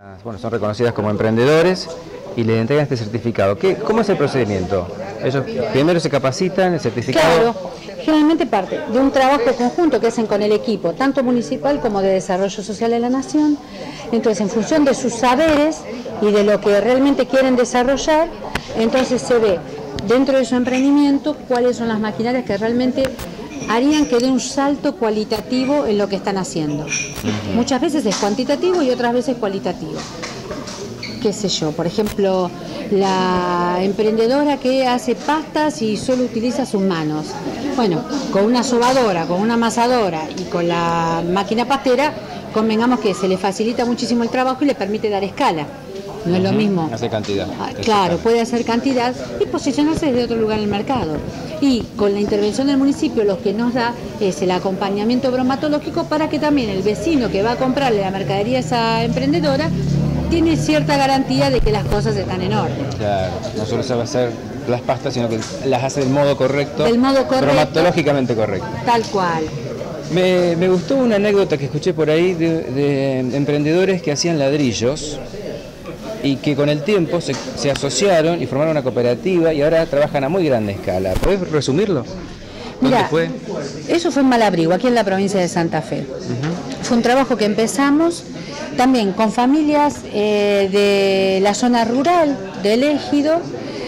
Bueno, son reconocidas como emprendedores y les entregan este certificado. ¿Cómo es el procedimiento? Ellos primero se capacitan, el certificado... Claro, generalmente parte de un trabajo conjunto que hacen con el equipo, tanto municipal como de desarrollo social de la nación. Entonces, en función de sus saberes y de lo que realmente quieren desarrollar, entonces se ve dentro de su emprendimiento cuáles son las maquinarias que realmente harían que dé un salto cualitativo en lo que están haciendo. Muchas veces es cuantitativo y otras veces cualitativo. Qué sé yo, por ejemplo, la emprendedora que hace pastas y solo utiliza sus manos. Bueno, con una sobadora, con una amasadora y con la máquina pastera, convengamos que se le facilita muchísimo el trabajo y le permite dar escala. No es lo mismo. Hace cantidad. Claro, puede hacer cantidad y posicionarse desde otro lugar en el mercado. Y con la intervención del municipio lo que nos da es el acompañamiento bromatológico para que también el vecino que va a comprarle la mercadería a esa emprendedora tiene cierta garantía de que las cosas están en orden. Claro, no solo sabe hacer las pastas, sino que las hace del modo correcto, bromatológicamente correcto. Tal cual. Me gustó una anécdota que escuché por ahí de emprendedores que hacían ladrillos y que con el tiempo se asociaron y formaron una cooperativa y ahora trabajan a muy grande escala. ¿Podés resumirlo? Mira, fue? Eso fue en Malabrigo, aquí en la provincia de Santa Fe. Fue un trabajo que empezamos también con familias de la zona rural, del Ejido,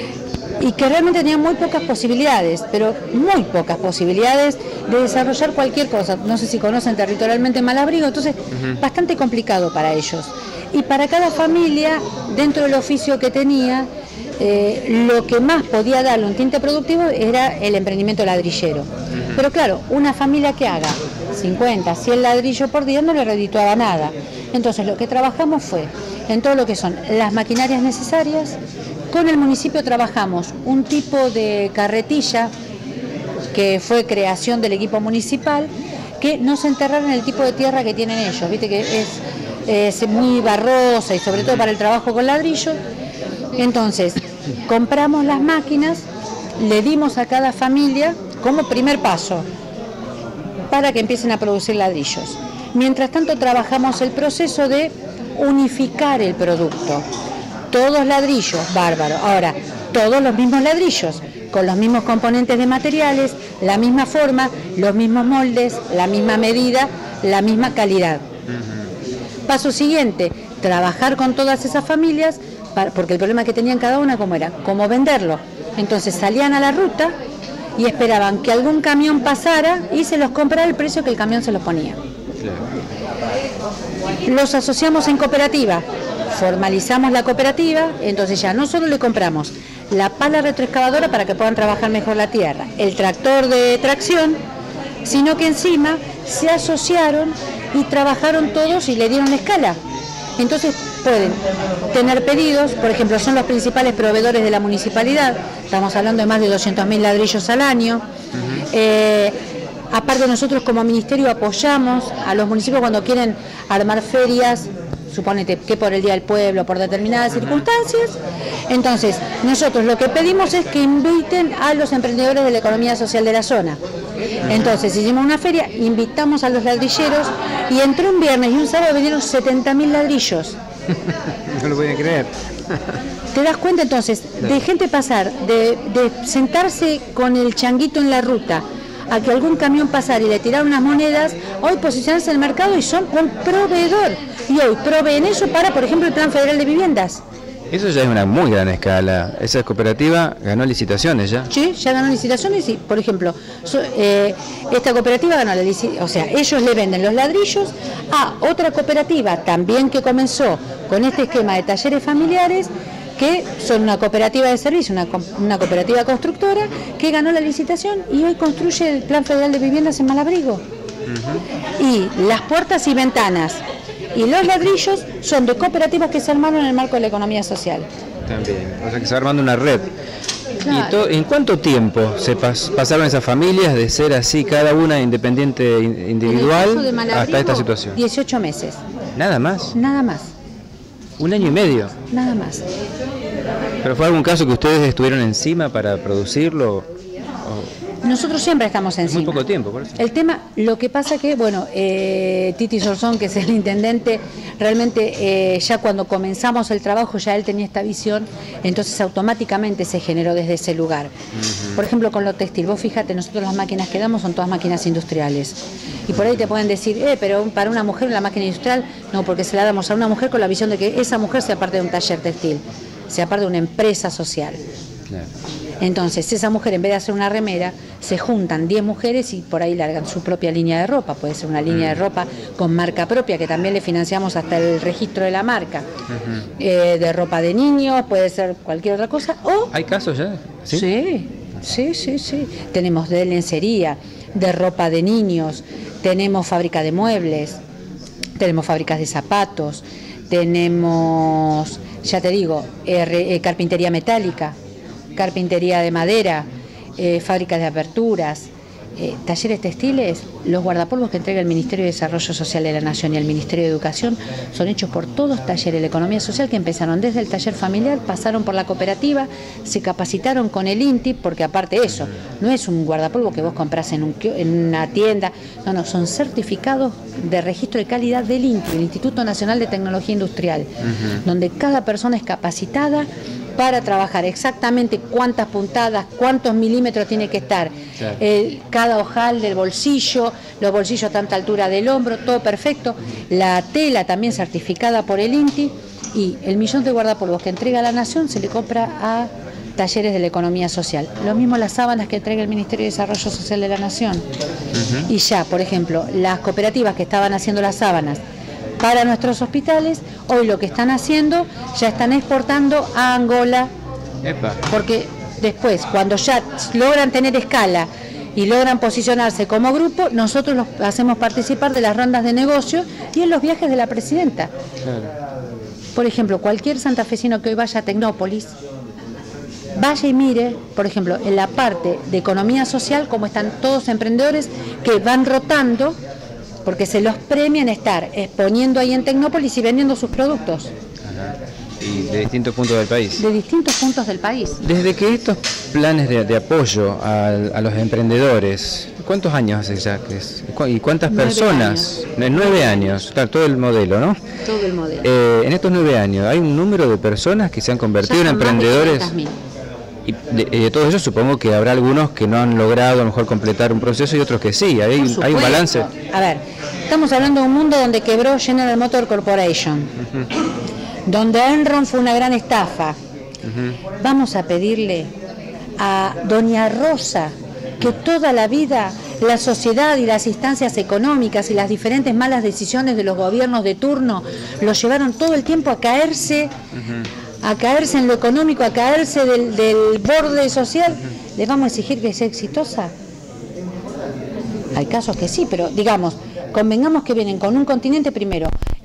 y que realmente tenían muy pocas posibilidades, pero muy pocas posibilidades de desarrollar cualquier cosa. No sé si conocen territorialmente Malabrigo, entonces bastante complicado para ellos. Y para cada familia, dentro del oficio que tenía, lo que más podía darle un tinte productivo era el emprendimiento ladrillero. Pero claro, una familia que haga 50, 100 ladrillos por día no le redituaba nada. Entonces lo que trabajamos fue en todo lo que son las maquinarias necesarias. Con el municipio trabajamos un tipo de carretilla que fue creación del equipo municipal, que no se enterraron en el tipo de tierra que tienen ellos, viste que es muy barrosa y sobre todo para el trabajo con ladrillo. Entonces compramos las máquinas, le dimos a cada familia como primer paso para que empiecen a producir ladrillos. Mientras tanto trabajamos el proceso de unificar el producto. Todos ladrillos, bárbaro. Ahora, todos los mismos ladrillos, con los mismos componentes de materiales, la misma forma, los mismos moldes, la misma medida, la misma calidad. Paso siguiente, trabajar con todas esas familias, porque el problema que tenían cada una, ¿cómo era? ¿Cómo venderlo? Entonces salían a la ruta y esperaban que algún camión pasara y se los comprara al precio que el camión se los ponía. Los asociamos en cooperativa, formalizamos la cooperativa, entonces ya no solo le compramos la pala retroexcavadora para que puedan trabajar mejor la tierra, el tractor de tracción, sino que encima se asociaron y trabajaron todos y le dieron escala. Entonces pueden tener pedidos, por ejemplo, son los principales proveedores de la municipalidad, estamos hablando de más de 200.000 ladrillos al año. Aparte nosotros como ministerio apoyamos a los municipios cuando quieren armar ferias, supónete que por el Día del Pueblo, por determinadas circunstancias. Entonces, nosotros lo que pedimos es que inviten a los emprendedores de la economía social de la zona. Entonces, hicimos una feria, invitamos a los ladrilleros y entre un viernes y un sábado vinieron 70.000 ladrillos. No lo podía creer. ¿Te das cuenta entonces de gente pasar, de sentarse con el changuito en la ruta, a que algún camión pasara y le tiraran unas monedas, hoy posicionarse en el mercado y son un proveedor? Y hoy proveen eso para, por ejemplo, el Plan Federal de Viviendas. Eso ya es una muy gran escala. Esa cooperativa ganó licitaciones ya. Sí, ya ganó licitaciones y, por ejemplo, esta cooperativa ganó la licitación, o sea, ellos le venden los ladrillos a otra cooperativa también que comenzó con este esquema de talleres familiares, que son una cooperativa de servicio, una cooperativa constructora que ganó la licitación y hoy construye el Plan Federal de Viviendas en Malabrigo. Y las puertas y ventanas y los ladrillos son de cooperativas que se armaron en el marco de la economía social. También, o sea que se va armando una red. Claro. ¿Y en cuánto tiempo se pasaron esas familias de ser así, cada una independiente, individual, hasta esta situación? 18 meses. ¿Nada más? Nada más. ¿Un año y medio? Nada más. ¿Pero fue algún caso que ustedes estuvieron encima para producirlo? Nosotros siempre estamos encima. Muy poco tiempo, por eso. El tema, lo que pasa que, bueno, Titi Sorzón, que es el intendente, realmente ya cuando comenzamos el trabajo ya él tenía esta visión, entonces automáticamente se generó desde ese lugar. Por ejemplo, con lo textil, vos fíjate, nosotros las máquinas que damos son todas máquinas industriales. Y por ahí te pueden decir, pero para una mujer la máquina industrial, no, porque se la damos a una mujer con la visión de que esa mujer sea parte de un taller textil, sea parte de una empresa social. Claro. Entonces, esa mujer, en vez de hacer una remera, se juntan 10 mujeres y por ahí largan su propia línea de ropa. Puede ser una línea de ropa con marca propia, que también le financiamos hasta el registro de la marca. De ropa de niños, puede ser cualquier otra cosa. O, ¿hay casos ya? Sí. Tenemos de lencería, de ropa de niños, tenemos fábrica de muebles, tenemos fábricas de zapatos, tenemos, ya te digo, carpintería metálica, carpintería de madera, fábricas de aperturas, talleres textiles. Los guardapolvos que entrega el Ministerio de Desarrollo Social de la Nación y el Ministerio de Educación son hechos por todos talleres de la economía social que empezaron desde el taller familiar, pasaron por la cooperativa, se capacitaron con el INTI, porque aparte de eso, no es un guardapolvo que vos comprás en una tienda, no, son certificados de registro de calidad del INTI, el Instituto Nacional de Tecnología Industrial, donde cada persona es capacitada para trabajar exactamente cuántas puntadas, cuántos milímetros tiene que estar, claro. Cada ojal del bolsillo, los bolsillos a tanta altura del hombro, todo perfecto, la tela también certificada por el INTI, y el millón de guardapolvos que entrega la Nación se le compra a talleres de la economía social. Lo mismo las sábanas que entrega el Ministerio de Desarrollo Social de la Nación. Y ya, por ejemplo, las cooperativas que estaban haciendo las sábanas para nuestros hospitales, hoy lo que están haciendo, ya están exportando a Angola. Epa. Porque después, cuando ya logran tener escala y logran posicionarse como grupo, nosotros los hacemos participar de las rondas de negocio y en los viajes de la presidenta. Claro. Por ejemplo, cualquier santafesino que hoy vaya a Tecnópolis, vaya y mire, por ejemplo, en la parte de economía social, cómo están todos emprendedores que van rotando, porque se los premian estar exponiendo ahí en Tecnópolis y vendiendo sus productos. Ajá. Y de distintos puntos del país. De distintos puntos del país. Desde que estos planes de apoyo a los emprendedores, ¿cuántos años hace ya que es? ¿Y cuántas personas? 9 años, claro, todo el modelo, ¿no? Todo el modelo. En estos 9 años, ¿hay un número de personas que se han convertido en emprendedores? Y de todos ellos supongo que habrá algunos que no han logrado a lo mejor completar un proceso y otros que sí. ¿Hay un balance? A ver, estamos hablando de un mundo donde quebró General Motors Corporation, donde Enron fue una gran estafa. Vamos a pedirle a doña Rosa, que toda la vida la sociedad y las instancias económicas y las diferentes malas decisiones de los gobiernos de turno lo llevaron todo el tiempo a caerse, en lo económico, a caerse del borde social. ¿Les vamos a exigir que sea exitosa? Hay casos que sí, pero digamos, convengamos que vienen con un continente primero,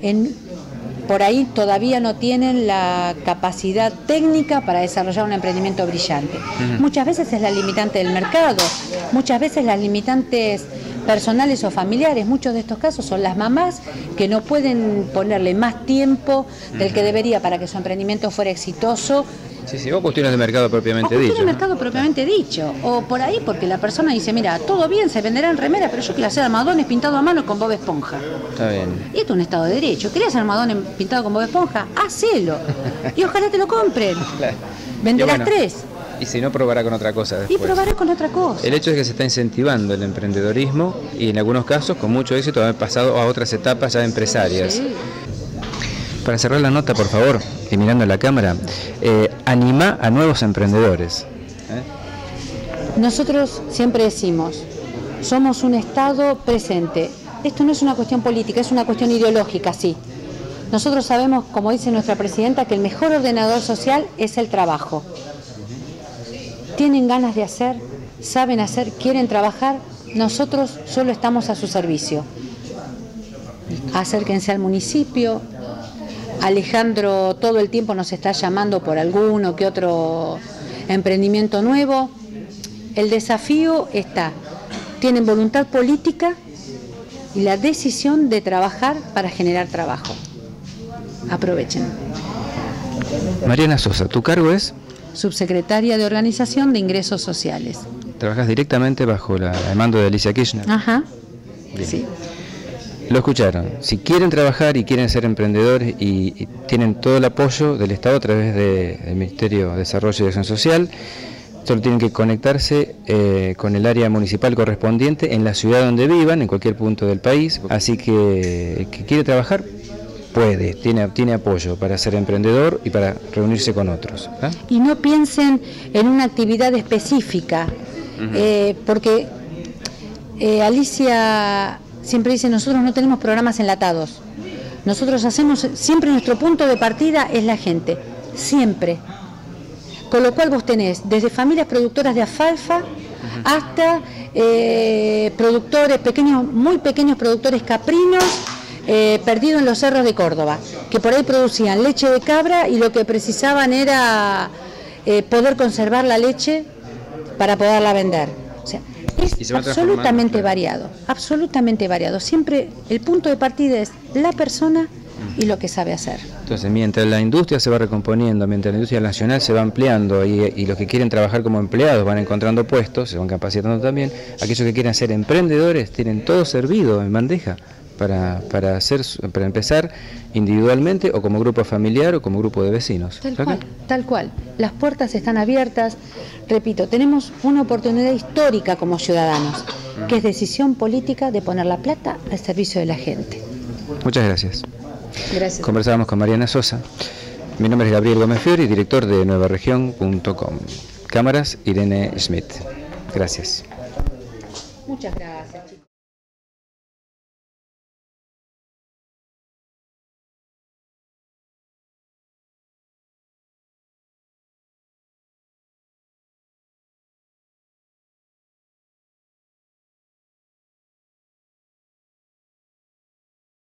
por ahí todavía no tienen la capacidad técnica para desarrollar un emprendimiento brillante. Muchas veces es la limitante del mercado, muchas veces las limitantes personales o familiares. Muchos de estos casos son las mamás que no pueden ponerle más tiempo del que debería para que su emprendimiento fuera exitoso. Sí, o cuestiones de mercado propiamente dicho. De mercado propiamente dicho. O por ahí porque la persona dice, mira, todo bien, se venderán remeras, pero yo quiero hacer almohadones pintados a mano con Bob Esponja. Está bien. Y esto es un Estado de Derecho. ¿Querías hacer almohadones pintados con Bob Esponja? Hacelo. Y ojalá te lo compren. Claro. Vende las 3. Y si no, probará con otra cosa después. Y probará con otra cosa. El hecho es que se está incentivando el emprendedorismo y en algunos casos, con mucho éxito, han pasado a otras etapas ya empresarias. Sí. Para cerrar la nota, por favor, y mirando a la cámara, anima a nuevos emprendedores. Nosotros siempre decimos, somos un Estado presente. Esto no es una cuestión política, es una cuestión ideológica, sí. Nosotros sabemos, como dice nuestra presidenta, que el mejor ordenador social es el trabajo. Tienen ganas de hacer, saben hacer, quieren trabajar, nosotros solo estamos a su servicio. Acérquense al municipio. Alejandro todo el tiempo nos está llamando por alguno que otro emprendimiento nuevo. El desafío está, tienen voluntad política y la decisión de trabajar para generar trabajo. Aprovechen. Mariana Sosa, ¿tu cargo es? Subsecretaria de Organización de Ingresos Sociales. trabajás directamente bajo el mando de Alicia Kirchner. Ajá. Bien. Sí. Lo escucharon. Si quieren trabajar y quieren ser emprendedores y tienen todo el apoyo del Estado a través del Ministerio de Desarrollo y Acción Social, solo tienen que conectarse con el área municipal correspondiente en la ciudad donde vivan, en cualquier punto del país. Así que el que quiere trabajar puede, tiene apoyo para ser emprendedor y para reunirse con otros. Y no piensen en una actividad específica, porque Alicia siempre dice, nosotros no tenemos programas enlatados. Nosotros hacemos, siempre nuestro punto de partida es la gente, siempre. Con lo cual vos tenés desde familias productoras de alfalfa hasta productores pequeños, muy pequeños productores caprinos, perdidos en los cerros de Córdoba, que por ahí producían leche de cabra y lo que precisaban era poder conservar la leche para poderla vender. O sea, es absolutamente variado, absolutamente variado. Siempre el punto de partida es la persona y lo que sabe hacer. Entonces, mientras la industria se va recomponiendo, mientras la industria nacional se va ampliando y los que quieren trabajar como empleados van encontrando puestos, se van capacitando también, aquellos que quieren ser emprendedores tienen todo servido en bandeja para empezar individualmente o como grupo familiar o como grupo de vecinos. Tal cual. Las puertas están abiertas. Repito, tenemos una oportunidad histórica como ciudadanos, que es decisión política de poner la plata al servicio de la gente. Muchas gracias. Gracias. Conversábamos con Mariana Sosa. Mi nombre es Gabriel Gómez Fiori, director de nuevaregion.com. Cámaras, Irene Schmidt. Gracias. Muchas gracias.